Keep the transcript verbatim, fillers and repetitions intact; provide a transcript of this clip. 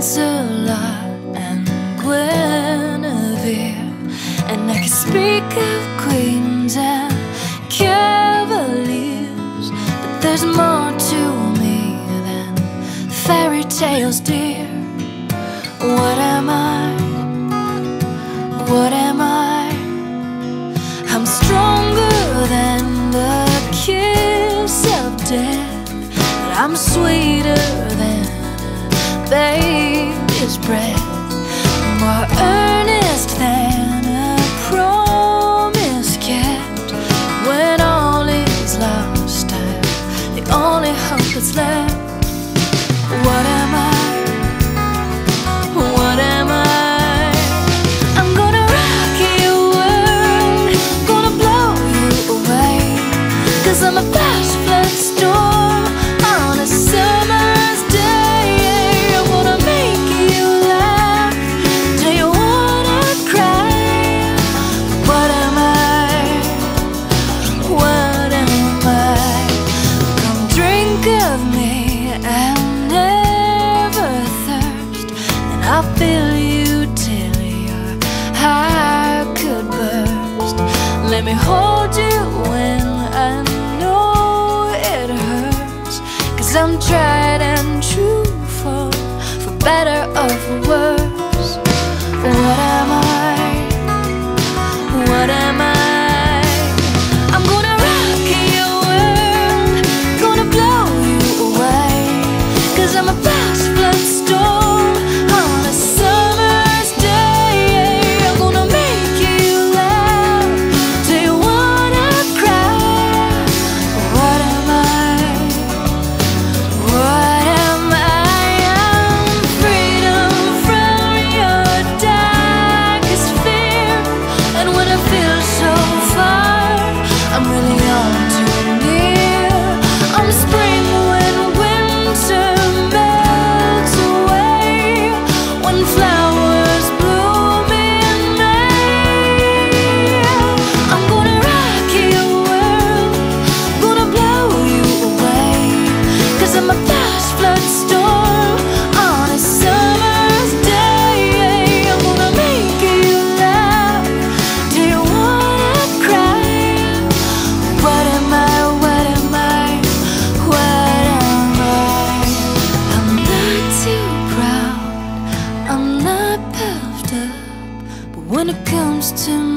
Lancelot and Guinevere, and I can speak of queens and cavaliers, but there's more to me than fairy tales, dear. What am I? What am I? I'm stronger than the kiss of death, but I'm sweeter than a baby's breath, more earnest than a promise kept. When all is lost, I'm the only hope that's left. What am I? What am I? I'm gonna rock your world, gonna blow you away, 'cause I'm a flash flood storm on a summer's day. I'm gonna make you laugh till you wanna cry. What am I? What am I? Come drink of me and never thirst, and I'll fill you till your heart could burst. Let me hold you when I know it hurts, 'cause I'm tried and true, for, for better or for worse. What am I? What am I? I'm gonna rock your world, gonna blow you away, 'cause I'm a flash flood storm on a summer's day. I'm gonna make you laugh till you wanna cry. What am I? What am I? I'm freedom from your darkest fear, and when I feel so far, I'm really all too near. I'm spring when winter melts away, when flowers bloom in May. I'm gonna rock your world, gonna blow you away, 'cause I'm a flash flood storm on a summer's day. I'm gonna make you laugh till you wanna cry. What am I? What am I? What am I? I'm not too proud, I'm not puffed up, but when it comes to